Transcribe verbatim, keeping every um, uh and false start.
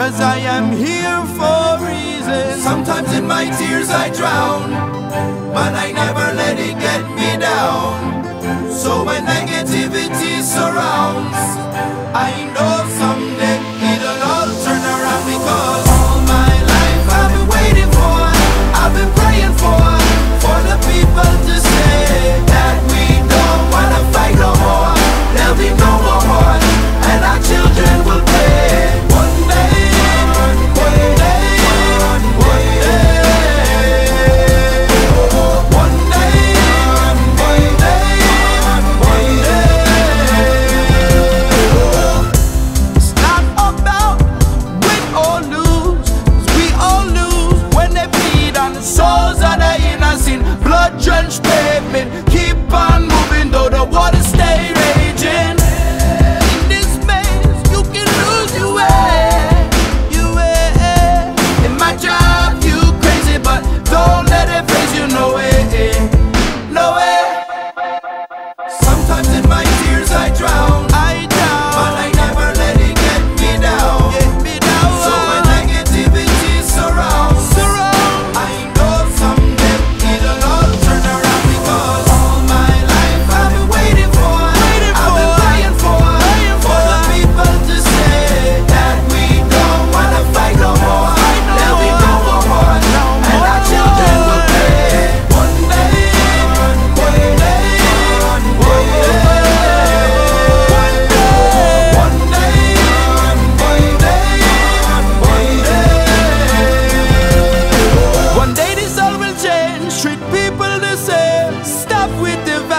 'cause I am here for a reason. Sometimes in my tears I drown, but I never let it get me down. So when negativity surrounds, I know someday it'll all turn around. Because all my life I've been waiting for, I've been praying for, for the people to say that we don't wanna fight no more. There'll be no more war, and our children will pay. One day, one day, one day, one day, one day, one day. It's not about win or lose, 'cause we all lose when they bleed on the souls of the innocent. Blood-drenched pavement, keep on moving though the waters stay raging. In this maze, you can lose your way, your way. It might drive you crazy, but don't let it phase you, no way, no way. Sometimes in my tears I drown, I down, but I never let it get me down. get me down. So when negativity surrounds, Surround. I know someday it'll all turn around. Because all my life I've been waiting for, Waiting I've been for, praying for, praying for the for. people to say that we don't wanna fight no more. no There'll be no more. more war, No and our children will pay. One day, one day, one day, one day, one day, one day. One day this all will change, treat people the same. Stop with the